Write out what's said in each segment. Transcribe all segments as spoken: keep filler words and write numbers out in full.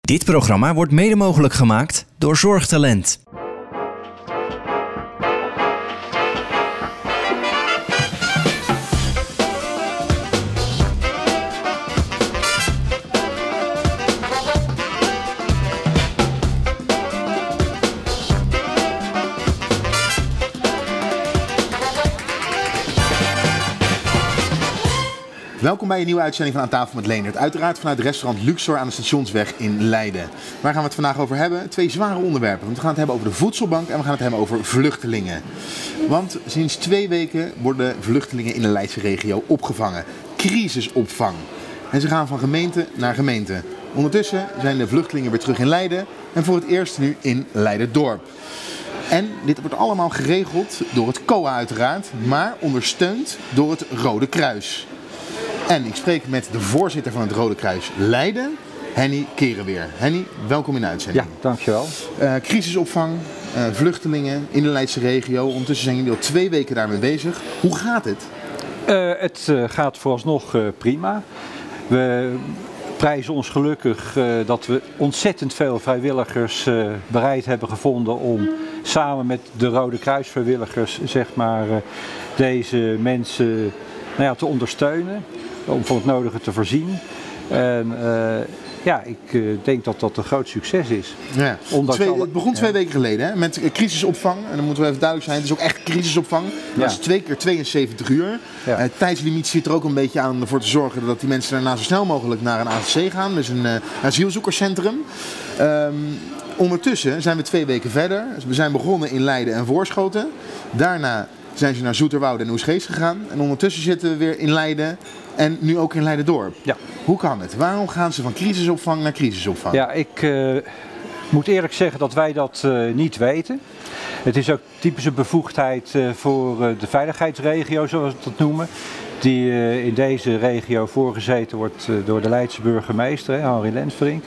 Dit programma wordt mede mogelijk gemaakt door Zorgtalent. Welkom bij een nieuwe uitzending van Aan tafel met Leendert. Uiteraard vanuit het restaurant Luxor aan de Stationsweg in Leiden. Waar gaan we het vandaag over hebben? Twee zware onderwerpen. Want we gaan het hebben over de voedselbank en we gaan het hebben over vluchtelingen. Want sinds twee weken worden vluchtelingen in de Leidse regio opgevangen. Crisisopvang. En ze gaan van gemeente naar gemeente. Ondertussen zijn de vluchtelingen weer terug in Leiden en voor het eerst nu in Leiden-dorp. En dit wordt allemaal geregeld door het C O A uiteraard, maar ondersteund door het Rode Kruis. En ik spreek met de voorzitter van het Rode Kruis Leiden, Henny Kerenweer. Henny, welkom in de uitzending. Ja, dankjewel. Uh, crisisopvang, uh, vluchtelingen in de Leidse regio. Ondertussen zijn jullie al twee weken daarmee bezig. Hoe gaat het? Uh, het uh, gaat vooralsnog uh, prima. We prijzen ons gelukkig uh, dat we ontzettend veel vrijwilligers uh, bereid hebben gevonden om samen met de Rode Kruis vrijwilligers zeg maar, uh, deze mensen nou ja, te ondersteunen. Om van het nodige te voorzien. En uh, ja, ik uh, denk dat dat een groot succes is. Ja. Twee, alle... Het begon twee ja. weken geleden hè, met crisisopvang. En dan moeten we even duidelijk zijn, het is ook echt crisisopvang. Dat ja. is twee keer tweeënzeventig uur. Ja. Het uh, tijdslimiet zit er ook een beetje aan om ervoor te zorgen dat die mensen daarna zo snel mogelijk naar een A Z C gaan. Dus een uh, asielzoekerscentrum. Um, ondertussen zijn we twee weken verder. Dus we zijn begonnen in Leiden en Voorschoten. Daarna zijn ze naar Zoeterwoude en Oegstgeest gegaan. En ondertussen zitten we weer in Leiden en nu ook in Leiden-dorp. Ja. Hoe kan het? Waarom gaan ze van crisisopvang naar crisisopvang? Ja, ik uh, moet eerlijk zeggen dat wij dat uh, niet weten. Het is ook typische bevoegdheid uh, voor uh, de veiligheidsregio, zoals we dat noemen. Die uh, in deze regio voorgezeten wordt uh, door de Leidse burgemeester, hè, Henry Lensverink.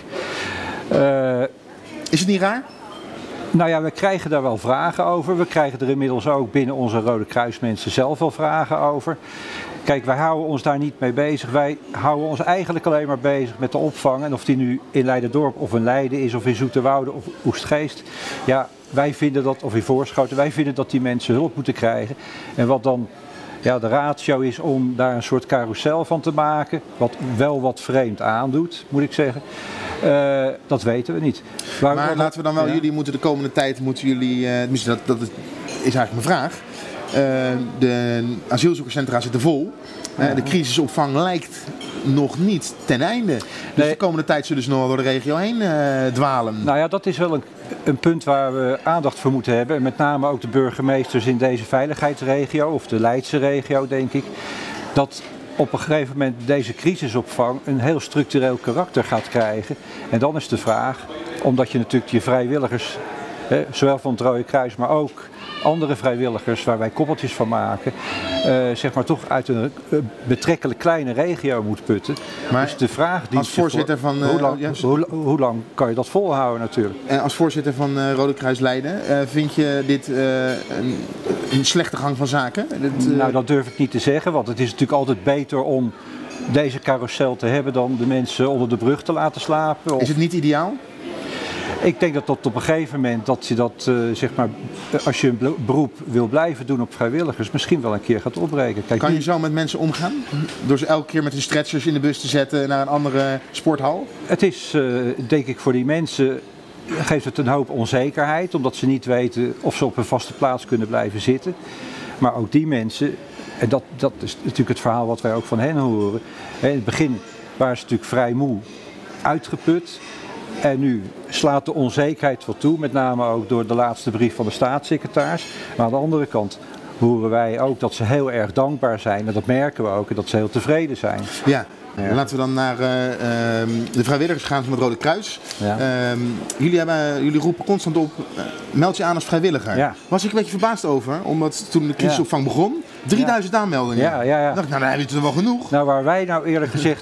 Uh, is het niet raar? Nou ja, we krijgen daar wel vragen over. We krijgen er inmiddels ook binnen onze Rode Kruismensen zelf wel vragen over. Kijk, wij houden ons daar niet mee bezig. Wij houden ons eigenlijk alleen maar bezig met de opvang. En of die nu in Leiden-dorp of in Leiden is of in Zoeterwoude of Oegstgeest. Ja, wij vinden dat, of in Voorschoten, wij vinden dat die mensen hulp moeten krijgen. En wat dan ja, de ratio is om daar een soort carousel van te maken. Wat wel wat vreemd aandoet, moet ik zeggen. Uh, dat weten we niet. Maar, maar laten we dan wel, ja. jullie moeten de komende tijd, moeten jullie, uh, dat, dat is eigenlijk mijn vraag. Uh, de asielzoekerscentra zitten vol. Uh, de crisisopvang lijkt nog niet ten einde. Dus nee. de komende tijd zullen ze nog wel door de regio heen uh, dwalen. Nou ja, dat is wel een, een punt waar we aandacht voor moeten hebben. En met name ook de burgemeesters in deze veiligheidsregio, of de Leidse regio denk ik. Dat op een gegeven moment deze crisisopvang een heel structureel karakter gaat krijgen. En dan is de vraag, omdat je natuurlijk je vrijwilligers, hè, zowel van het Rode Kruis, maar ook andere vrijwilligers waar wij koppeltjes van maken, uh, zeg maar toch uit een uh, betrekkelijk kleine regio moet putten. Maar dus de vraag die als voorzitter van, uh, hoe, lang, ja, hoe, hoe lang kan je dat volhouden natuurlijk? En als voorzitter van uh, Rode Kruis Leiden, uh, vind je dit uh, een, een slechte gang van zaken? Dit, uh... Nou, dat durf ik niet te zeggen, want het is natuurlijk altijd beter om deze carousel te hebben dan de mensen onder de brug te laten slapen. Of... Is het niet ideaal? Ik denk dat tot op een gegeven moment dat je dat, uh, zeg maar, als je een beroep wil blijven doen op vrijwilligers, misschien wel een keer gaat opbreken. Kijk, kan je zo met mensen omgaan? Door ze elke keer met hun stretchers in de bus te zetten naar een andere sporthal? Het is, uh, denk ik, voor die mensen geeft het een hoop onzekerheid, omdat ze niet weten of ze op een vaste plaats kunnen blijven zitten. Maar ook die mensen, en dat, dat is natuurlijk het verhaal wat wij ook van hen horen. In het begin waren ze natuurlijk vrij moe, uitgeput. En nu slaat de onzekerheid wat toe, met name ook door de laatste brief van de staatssecretaris. Maar aan de andere kant horen wij ook dat ze heel erg dankbaar zijn. En dat merken we ook, en dat ze heel tevreden zijn. Ja, ja. Laten we dan naar uh, uh, de vrijwilligers gaan van het Rode Kruis. Ja. Uh, jullie, hebben, jullie roepen constant op, uh, meld je aan als vrijwilliger. Ja. Was ik een beetje verbaasd over, omdat toen de crisisopvang ja. begon, drieduizend ja. aanmeldingen. Ja, ja, ja. Dan dacht ik, nou dan heb je het er wel genoeg. Nou, waar wij nou eerlijk gezegd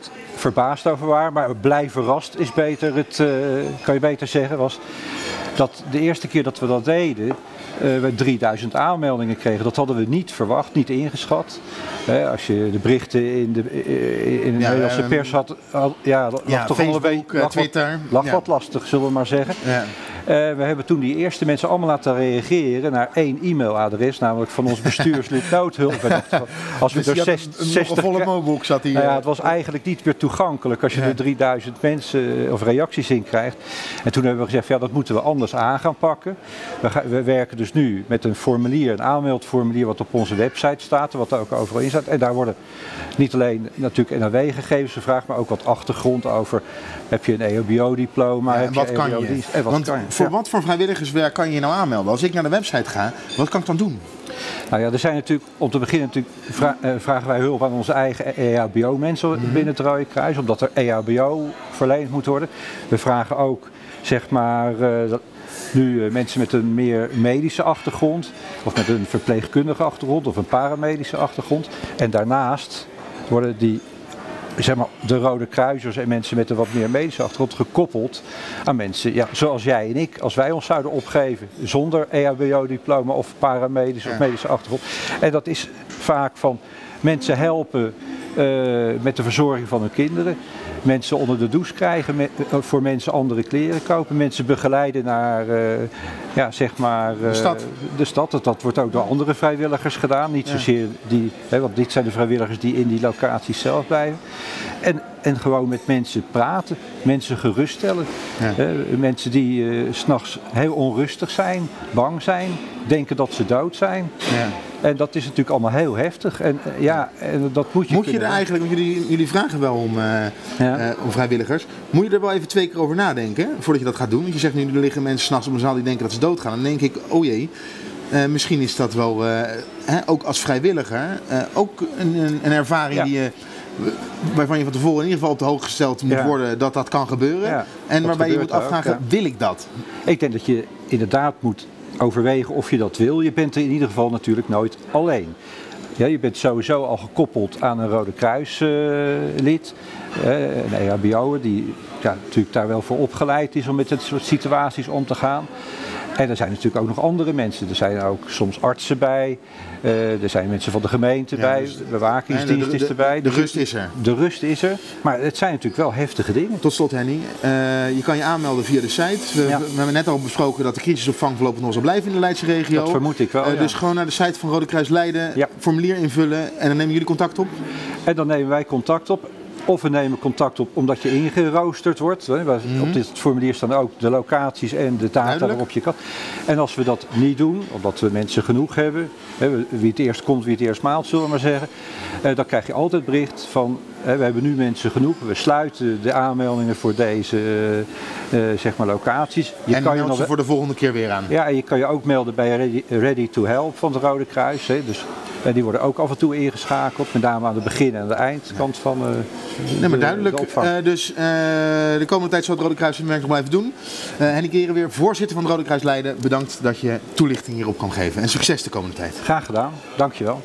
verbaasd over waren, maar blij verrast is beter, het, uh, kan je beter zeggen, was dat de eerste keer dat we dat deden, uh, we drieduizend aanmeldingen kregen. Dat hadden we niet verwacht, niet ingeschat. Uh, als je de berichten in de, in de ja, Nederlandse um, pers had, had ja, lag ja, toch Facebook, al een beetje, lag Twitter. Wat, lag ja. wat lastig, zullen we maar zeggen. Ja. Uh, we hebben toen die eerste mensen allemaal laten reageren naar één e-mailadres, namelijk van ons bestuurslid Noodhulp. Als we dus er zes, zestig... Een volle moboek zat hier. Nou ja, het was eigenlijk niet meer toegankelijk als je ja. er drieduizend mensen of reacties in krijgt. En toen hebben we gezegd, ja, dat moeten we anders aan gaan pakken. We, ga, we werken dus nu met een formulier, een aanmeldformulier wat op onze website staat, wat er ook overal in staat. En daar worden niet alleen natuurlijk N A W-gegevens gevraagd, maar ook wat achtergrond over, heb je een E H B O-diploma, ja, heb wat je kan E H B O-dienst, je? en wat Want kan je? Voor ja. wat voor vrijwilligerswerk kan je je nou aanmelden? Als ik naar de website ga, wat kan ik dan doen? Nou ja, er zijn natuurlijk, om te beginnen natuurlijk vra uh, vragen wij hulp aan onze eigen E H B O-mensen mm-hmm. binnen het Rode Kruis, omdat er E H B O verleend moet worden. We vragen ook, zeg maar, uh, dat nu uh, mensen met een meer medische achtergrond, of met een verpleegkundige achtergrond, of een paramedische achtergrond. En daarnaast worden die, zeg maar, de Rode Kruisers en mensen met een wat meer medische achtergrond gekoppeld aan mensen, ja, zoals jij en ik, als wij ons zouden opgeven zonder E H B O-diploma of paramedische ja. of medische achtergrond. En dat is vaak van mensen helpen uh, met de verzorging van hun kinderen, mensen onder de douche krijgen, met, uh, voor mensen andere kleren kopen, mensen begeleiden naar uh, ja, zeg maar, uh, de stad. De stad. Dat, dat wordt ook door andere vrijwilligers gedaan, niet ja. zozeer die, hè, want dit zijn de vrijwilligers die in die locaties zelf blijven. En, en gewoon met mensen praten, mensen geruststellen. Ja. Uh, mensen die uh, 's nachts heel onrustig zijn, bang zijn, denken dat ze dood zijn. Ja. En dat is natuurlijk allemaal heel heftig. En uh, ja, en dat moet je Moet je er eigenlijk, want jullie, jullie vragen wel om, uh, ja. uh, om vrijwilligers, moet je er wel even twee keer over nadenken voordat je dat gaat doen? Want je zegt nu, er liggen mensen 's nachts op een zaal die denken dat ze doodgaan. Dan denk ik, oh jee, uh, misschien is dat wel, uh, hè, ook als vrijwilliger, uh, ook een, een, een ervaring ja. die je... waarvan je van tevoren in ieder geval op de hoogte gesteld moet ja. worden dat dat kan gebeuren. Ja, en waarbij je moet afvragen, ook, ja. wil ik dat? Ik denk dat je inderdaad moet overwegen of je dat wil. Je bent er in ieder geval natuurlijk nooit alleen. Ja, je bent sowieso al gekoppeld aan een Rode Kruis uh, lid, uh, een E H B O'er die ja, natuurlijk daar wel voor opgeleid is om met dit soort situaties om te gaan. En er zijn natuurlijk ook nog andere mensen. Er zijn ook soms artsen bij. Uh, er zijn mensen van de gemeente ja, bij. Dus, bewakingsdienst de, de, is erbij. De, de rust is er. De rust is er. Maar het zijn natuurlijk wel heftige dingen. Tot slot, Henny. Uh, je kan je aanmelden via de site. We, ja. we hebben net al besproken dat de crisisopvang voorlopig nog zal blijven in de Leidse regio. Dat vermoed ik wel. Uh, ja. Dus gewoon naar de site van Rode Kruis Leiden. Ja. Formulier invullen. En dan nemen jullie contact op? En dan nemen wij contact op. Of we nemen contact op omdat je ingeroosterd wordt. Mm-hmm. Op dit formulier staan ook de locaties en de data Duidelijk. waarop je kan. En als we dat niet doen, omdat we mensen genoeg hebben, wie het eerst komt, wie het eerst maalt, zullen we maar zeggen. Dan krijg je altijd bericht van, we hebben nu mensen genoeg. We sluiten de aanmeldingen voor deze uh, zeg maar locaties. Je en kan je meld nog ze voor de volgende keer weer aan. Ja, en je kan je ook melden bij Ready, Ready to Help van het Rode Kruis. Hè. Dus En die worden ook af en toe ingeschakeld, met name aan de begin- en de eindkant van uh, nee, maar duidelijk. De uh, dus uh, de komende tijd zal het Rode Kruis zijn werk nog blijven doen. Uh, Henny Kerenweer, voorzitter van het Rode Kruis Leiden, bedankt dat je toelichting hierop kan geven. En succes de komende tijd. Graag gedaan, dankjewel.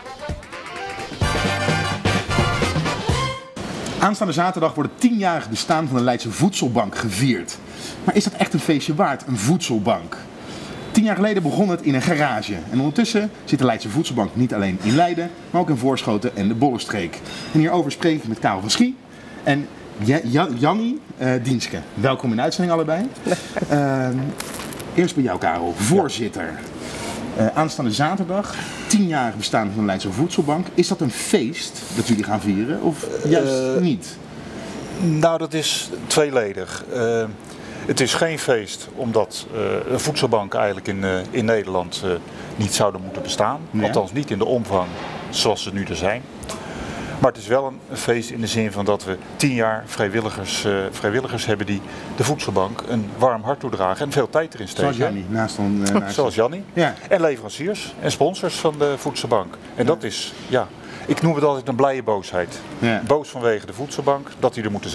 Aanstaande zaterdag wordt het tienjarig bestaan van de Leidse Voedselbank gevierd. Maar is dat echt een feestje waard, een voedselbank? Tien jaar geleden begon het in een garage. En ondertussen zit de Leidse Voedselbank niet alleen in Leiden, maar ook in Voorschoten en de Bollenstreek. En hierover spreek ik met Karel van Schie en Jannie uh, Dienske. Welkom in de uitzending allebei. Uh, eerst bij jou, Karel, voorzitter. Uh, aanstaande zaterdag, tienjarig bestaan van de Leidse Voedselbank. Is dat een feest dat jullie gaan vieren of juist uh, niet? Nou, dat is tweeledig. Uh, het is geen feest omdat uh, een voedselbank eigenlijk in, uh, in Nederland uh, niet zouden moeten bestaan. Ja. Althans niet in de omvang zoals ze nu er zijn. Maar het is wel een feest in de zin van dat we tien jaar vrijwilligers, uh, vrijwilligers hebben die de voedselbank een warm hart toedragen en veel tijd erin steken. Zoals Jannie, naast ons. Uh, Zoals Jannie. Ja. En leveranciers en sponsors van de voedselbank. En ja. dat is, ja, ik noem het altijd een blije boosheid. Ja. Boos vanwege de voedselbank, dat die er moeten zijn.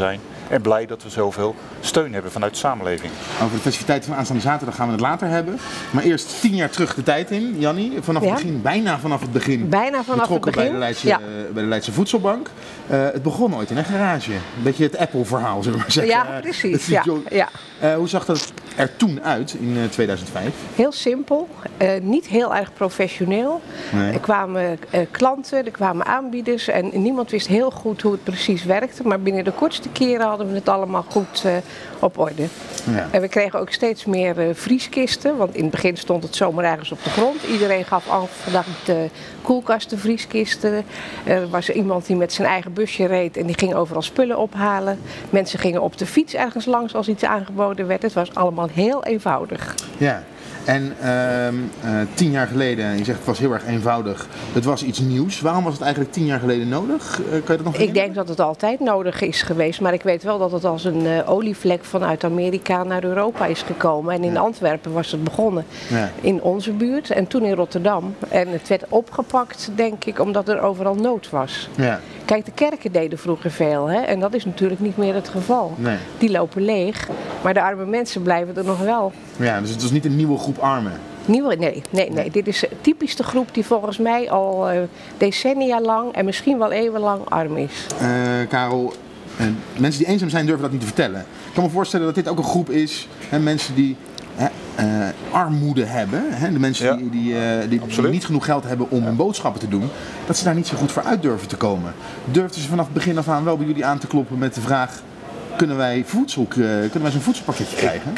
En blij dat we zoveel steun hebben vanuit de samenleving. Over de festiviteiten van aanstaande zaterdag gaan we het later hebben. Maar eerst tien jaar terug de tijd in, Jannie. Vanaf het Ja. begin, bijna vanaf het begin. Bijna vanaf het betrokken begin. bij de Leidse, Ja. uh, bij de Leidse Voedselbank. Uh, het begon ooit in een garage. Een beetje het Apple-verhaal, zullen we maar zeggen. Ja, precies. Ja. Ja. Uh, hoe zag dat er toen uit in uh, tweeduizend vijf? Heel simpel, uh, niet heel erg professioneel. Nee. Er kwamen uh, klanten, er kwamen aanbieders en niemand wist heel goed hoe het precies werkte. Maar binnen de kortste keren hadden we het allemaal goed uh, op orde. Ja. En we kregen ook steeds meer uh, vrieskisten, want in het begin stond het zomaar ergens op de grond. Iedereen gaf af vandaag de koelkasten, vrieskisten. Er was iemand die met zijn eigen busje reed en die ging overal spullen ophalen. Mensen gingen op de fiets ergens langs als iets aangeboden werd. Het was allemaal heel eenvoudig. Ja. En uh, uh, tien jaar geleden, je zegt het was heel erg eenvoudig, het was iets nieuws. Waarom was het eigenlijk tien jaar geleden nodig? Uh, kan je dat nog Ik herinneren? denk dat het altijd nodig is geweest, maar ik weet wel dat het als een uh, olievlek vanuit Amerika naar Europa is gekomen. En in Ja. Antwerpen was het begonnen, Ja. in onze buurt en toen in Rotterdam. En het werd opgepakt, denk ik, omdat er overal nood was. Ja. Kijk, de kerken deden vroeger veel, hè? En dat is natuurlijk niet meer het geval. Nee. Die lopen leeg, maar de arme mensen blijven er nog wel. Ja, dus het was niet een nieuwe groep armen. Nieuwe, nee, nee, nee. Dit is typisch de groep die volgens mij al uh, decennia lang en misschien wel eeuwenlang arm is. Uh, Karel, uh, mensen die eenzaam zijn durven dat niet te vertellen. Ik kan me voorstellen dat dit ook een groep is, hè, mensen die hè, uh, armoede hebben. Hè, de mensen Ja, die, die, uh, die, die niet genoeg geld hebben om hun boodschappen te doen. Dat ze daar niet zo goed voor uit durven te komen. Durfden ze vanaf het begin af aan wel bij jullie aan te kloppen met de vraag, kunnen wij, voedsel, uh, kunnen wij zo'n voedselpakketje krijgen?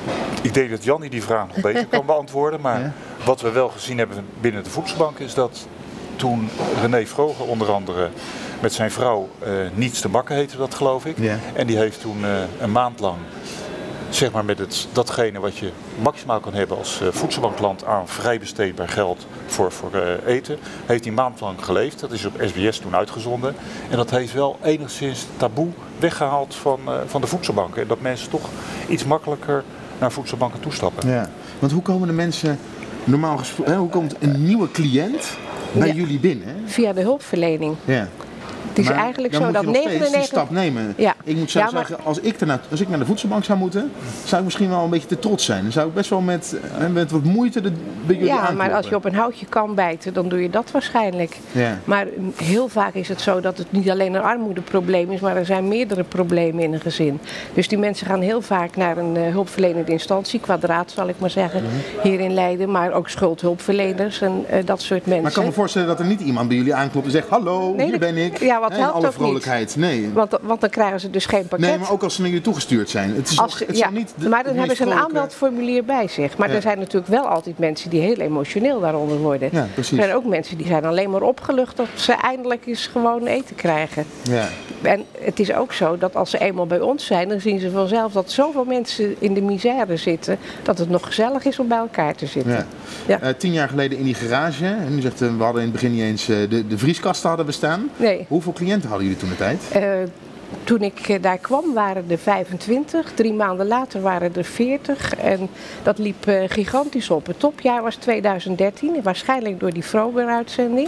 Ik denk dat Jannie die vraag nog beter kan beantwoorden. Maar Ja. wat we wel gezien hebben binnen de voedselbank is dat toen René Vroger onder andere met zijn vrouw uh, Niets te bakken heette dat, geloof ik. Ja. En die heeft toen uh, een maand lang, zeg maar met het, datgene wat je maximaal kan hebben als uh, voedselbankland aan vrij besteedbaar geld voor, voor uh, eten, heeft hij een maand lang geleefd. Dat is op S B S toen uitgezonden. En dat heeft wel enigszins taboe weggehaald van, uh, van de voedselbanken. En dat mensen toch iets makkelijker naar voedselbanken toestappen. Ja. Want hoe komen de mensen normaal gesproken, hoe komt een nieuwe cliënt bij Ja. jullie binnen? Hè? Via de hulpverlening. Ja. Het is Maar eigenlijk dan zo moet dat je nog steeds die negenennegentig... stap nemen. Ja. Ik moet zo Ja, maar- zeggen, als ik, ernaar, als ik naar de voedselbank zou moeten, zou ik misschien wel een beetje te trots zijn. Dan zou ik best wel met, eh, met wat moeite de, bij jullie Ja, maar aankloppen. als je op een houtje kan bijten, dan doe je dat waarschijnlijk. Ja. Maar heel vaak is het zo dat het niet alleen een armoedeprobleem is, maar er zijn meerdere problemen in een gezin. Dus die mensen gaan heel vaak naar een uh, hulpverlenende instantie, Kwadraat zal ik maar zeggen, Mhm. hier in Leiden, maar ook schuldhulpverleners en uh, dat soort mensen. Maar ik kan me voorstellen dat er niet iemand bij jullie aanklopt en zegt, hallo, Nee, hier dat- ben ik. ja, wat Hè, in helpt alle ook niet. vrolijkheid. Nee. Want, want dan krijgen ze dus geen pakket. nee, maar ook als ze naar jullie toegestuurd zijn. Het is Als, nog, het ja, zal niet de, maar dan de hebben meest ze een vrolijke- aanmeldformulier bij zich. Maar Ja. er zijn natuurlijk wel altijd mensen die heel emotioneel daaronder worden. Ja, precies. Er zijn ook mensen die zijn alleen maar opgelucht dat ze eindelijk eens gewoon eten krijgen. Ja. En het is ook zo dat als ze eenmaal bij ons zijn, dan zien ze vanzelf dat zoveel mensen in de misère zitten, dat het nog gezellig is om bij elkaar te zitten. Ja. Ja. Uh, tien jaar geleden in die garage, en u zegt uh, we hadden in het begin niet eens uh, de, de vrieskasten hadden we staan. Nee. Hoeveel cliënten hadden jullie toen de tijd? Uh, Toen ik eh, daar kwam waren er vijfentwintig, drie maanden later waren er veertig en dat liep eh, gigantisch op. Het topjaar was tweeduizend dertien, waarschijnlijk door die Vroger-uitzending.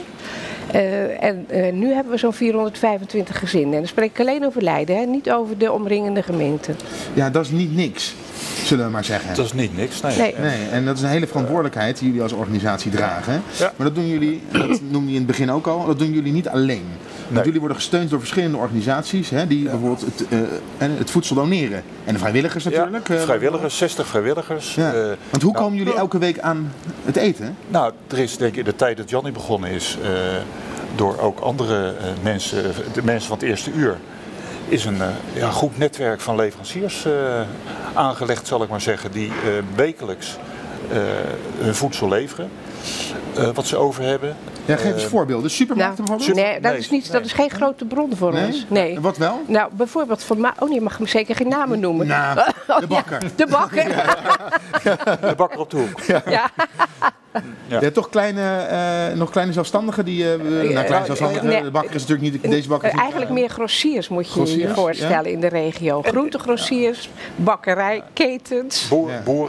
Uh, en uh, nu hebben we zo'n vierhonderdvijfentwintig gezinnen. En dan spreek ik alleen over Leiden, hè? Niet over de omringende gemeenten. Ja, dat is niet niks, zullen we maar zeggen. Dat is niet niks, nee. Nee. Nee, en dat is een hele verantwoordelijkheid die jullie als organisatie dragen. Ja. Maar dat doen jullie, en dat noemde je in het begin ook al, dat doen jullie niet alleen. Want Nee. jullie worden gesteund door verschillende organisaties, hè, die bijvoorbeeld het, uh, het voedsel doneren. En de vrijwilligers natuurlijk. Ja, uh, vrijwilligers, zestig vrijwilligers. Ja. Eh, Want hoe nou, komen jullie elke week aan het eten? Nou, er is denk ik in de tijd dat Jannie begonnen is, uh, door ook andere uh, mensen, de mensen van het eerste uur, is een uh, ja, goed netwerk van leveranciers uh, aangelegd, zal ik maar zeggen, die uh, wekelijks uh, hun voedsel leveren, uh, wat ze over hebben. Ja, geef eens Uh, voorbeelden. Supermarkten Nou, bijvoorbeeld? nee, dat Nee, is, niet, nee. dat is geen grote bron voor Nee? ons. Nee. Wat wel? Nou, bijvoorbeeld van Ma- oh nee, je mag me zeker geen namen noemen. Nou, Oh, de bakker. Ja, de bakker. De bakker op de hoek. Ja. Ja. Je hebt toch kleine, uh, nog kleine zelfstandigen die... Uh, nou, kleine zelfstandigen, nee. de bakker is natuurlijk niet... Deze bakker is niet, Eigenlijk uh, meer grossiers moet je Grossiers, je voorstellen in de regio. Groentegrossiers, bakkerij, ketens. Boer, Ja. Boeren.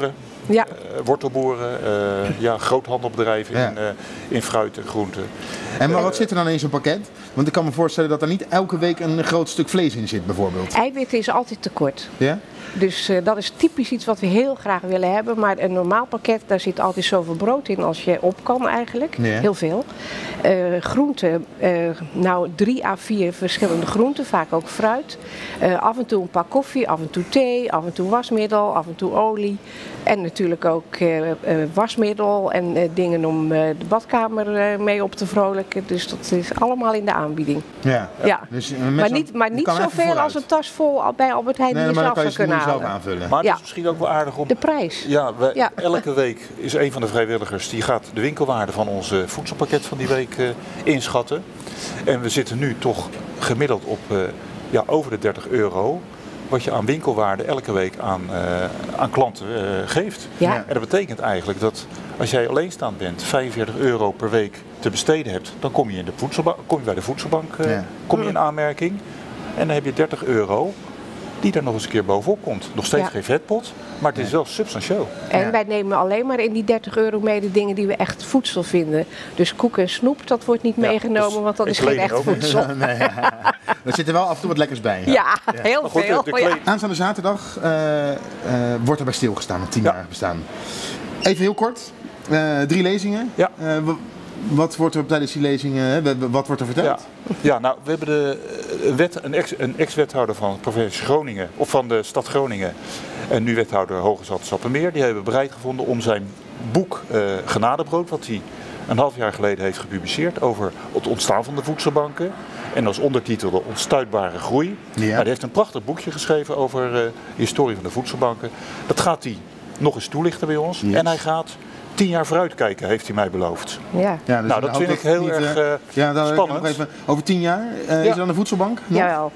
Ja. Uh, wortelboeren, uh, ja, groothandelbedrijven ja. in, uh, in fruit en groenten. En maar wat zit er dan in zo'n pakket? Want ik kan me voorstellen dat er niet elke week een groot stuk vlees in zit bijvoorbeeld. Eiwitten is altijd tekort. Ja? Dus uh, dat is typisch iets wat we heel graag willen hebben. Maar een normaal pakket, daar zit altijd zoveel brood in als je op kan eigenlijk. Ja. Heel veel. Uh, groenten, uh, nou drie à vier verschillende groenten, vaak ook fruit. Uh, af en toe een pak koffie, af en toe thee, af en toe wasmiddel, af en toe olie. En natuurlijk ook uh, uh, wasmiddel en uh, dingen om uh, de badkamer uh, mee op te vrolijken. Dus dat is allemaal in de aanbieding. Ja. Ja. Dus, uh, maar niet, maar niet zoveel als een tas vol bij Albert Heijn nee, die je zelf zou kunnen halen. Zelf aanvullen. Maar het ja. is misschien ook wel aardig om... De prijs. Ja, we, ja. elke week is een van de vrijwilligers die gaat de winkelwaarde van ons voedselpakket van die week uh, inschatten. En we zitten nu toch gemiddeld op uh, ja, over de dertig euro. Wat je aan winkelwaarde elke week aan, uh, aan klanten uh, geeft. Ja. En dat betekent eigenlijk dat als jij alleenstaand bent, vijfenveertig euro per week te besteden hebt, dan kom je, in de voedselbank, kom je bij de voedselbank uh, ja. kom je in aanmerking. En dan heb je dertig euro die er nog eens een keer bovenop komt. Nog steeds ja. geen vetpot, maar het is wel substantieel. En ja. wij nemen alleen maar in die dertig euro mee de dingen die we echt voedsel vinden. Dus koek en snoep, dat wordt niet ja, meegenomen, dus want dat is geen echt voedsel. nee, ja. Er zit er wel af en toe wat lekkers bij. Ja, ja heel goed, veel. De, de ja. Aanstaande zaterdag uh, uh, wordt er bij stilgestaan, een tienjarig ja. bestaan. Even heel kort, uh, drie lezingen. Ja. Uh, Wat wordt er tijdens die lezingen, wat wordt er verteld? Ja, ja nou, we hebben de, een, wet, een, ex, een ex-wethouder van de provincie Groningen, of van de stad Groningen, en nu wethouder Hoogezand-Sappemeer, die hebben bereid gevonden om zijn boek uh, Genadebrood, wat hij een half jaar geleden heeft gepubliceerd over het ontstaan van de voedselbanken. En als ondertitel de onstuitbare groei. Ja. Nou, die heeft een prachtig boekje geschreven over uh, de historie van de voedselbanken. Dat gaat hij nog eens toelichten bij ons. Yes. En hij gaat tien jaar vooruit kijken, heeft hij mij beloofd. Ja. Ja, dus nou, dat vind ik heel niet, erg uh, ja, dan spannend. Even, over tien jaar, uh, ja. is er dan een voedselbank? Jawel.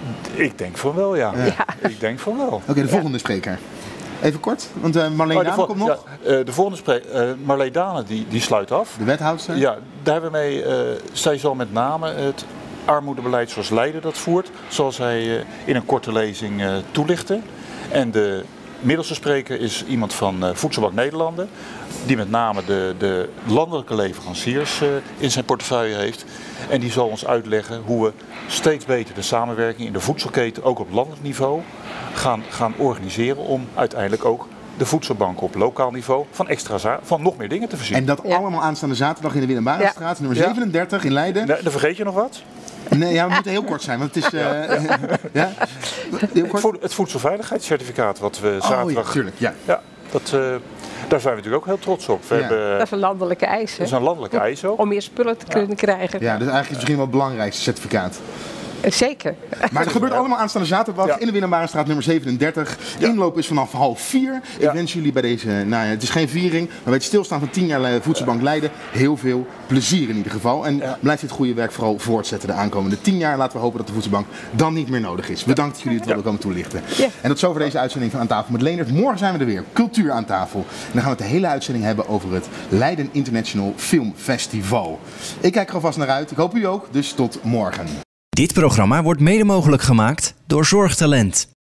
Ik denk van wel, ja. ja. ja. Ik denk van wel. Oké, okay, de volgende ja. spreker. Even kort, want uh, Marleen oh, Dane komt nog. Ja, uh, de volgende spreker, uh, Marleen Dane, die, die sluit af. De wethoudster? Ja, daar hebben we mee, uh, zij zal met name het armoedebeleid zoals Leiden dat voert, zal zij uh, in een korte lezing uh, toelichten. En de middelste spreker is iemand van uh, Voedselbank Nederlanden, die met name de, de landelijke leveranciers uh, in zijn portefeuille heeft. En die zal ons uitleggen hoe we steeds beter de samenwerking in de voedselketen, ook op landelijk niveau, gaan, gaan organiseren om uiteindelijk ook de voedselbanken op lokaal niveau van extra van nog meer dingen te voorzien. En dat ja. allemaal aanstaande zaterdag in de Willem Barenstraat, ja. nummer zevenendertig in Leiden. Nee, dan vergeet je nog wat? Nee, ja, we moeten heel kort zijn, want het is... Uh, ja. ja? Heel kort? Het, het voedselveiligheidscertificaat wat we zaterdag... Oh, ja, tuurlijk, ja. ja dat, uh, daar zijn we natuurlijk ook heel trots op. We ja. hebben, dat is een landelijke eis, hè? Dat is een landelijke eis ook. Om meer spullen te kunnen ja. krijgen. Ja, dus eigenlijk is het misschien wel het belangrijkste certificaat. Zeker. Maar het gebeurt allemaal aanstaande zaterdag ja. in de Willem Barenstraat nummer zevenendertig. Ja. Inloop is vanaf half vier. Ja. Ik wens jullie bij deze, nou ja, het is geen viering, maar bij het stilstaan van tien jaar Voedselbank Leiden heel veel plezier in ieder geval. En ja. blijf dit goede werk vooral voortzetten de aankomende tien jaar. Laten we hopen dat de Voedselbank dan niet meer nodig is. Bedankt dat jullie het willen ja. komen toelichten. Ja. En tot zover deze uitzending van Aan Tafel met Leendert. Morgen zijn we er weer, Cultuur aan tafel. En dan gaan we het de hele uitzending hebben over het Leiden International Film Festival. Ik kijk er alvast naar uit. Ik hoop u ook, dus tot morgen. Dit programma wordt mede mogelijk gemaakt door Zorgtalent.